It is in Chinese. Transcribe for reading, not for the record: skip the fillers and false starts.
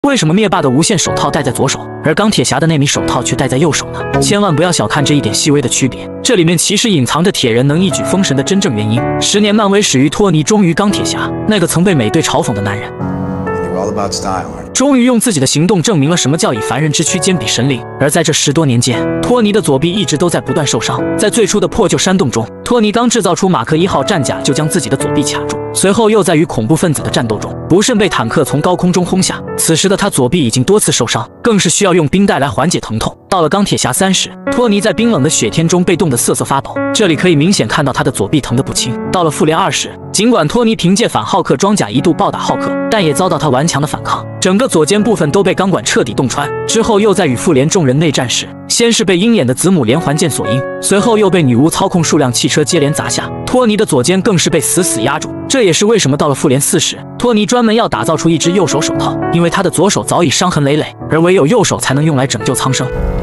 为什么灭霸的无限手套戴在左手，而钢铁侠的那枚手套却戴在右手呢？千万不要小看这一点细微的区别，这里面其实隐藏着铁人能一举封神的真正原因。10年漫威始于托尼忠于钢铁侠，那个曾被美队嘲讽的男人。终于用自己的行动证明了什么叫以凡人之躯兼比神灵。而在这10多年间，托尼的左臂一直都在不断受伤。在最初的破旧山洞中，托尼刚制造出马克1号战甲，就将自己的左臂卡住。随后又在与恐怖分子的战斗中，不慎被坦克从高空中轰下。此时的他左臂已经多次受伤，更是需要用冰袋来缓解疼痛。到了钢铁侠3时，托尼在冰冷的雪天中被冻得瑟瑟发抖，这里可以明显看到他的左臂疼得不轻。到了复联2时，尽管托尼凭借反浩克装甲一度暴打浩克，但也遭到他顽强的反抗，整个左肩部分都被钢管彻底洞穿。之后又在与复联众人内战时，先是被鹰眼的子母连环剑锁阴，随后又被女巫操控数辆汽车接连砸下，托尼的左肩更是被死死压住。这也是为什么到了复联4时，托尼专门要打造出一只右手手套，因为他的左手早已伤痕累累，而唯有右手才能用来拯救苍生。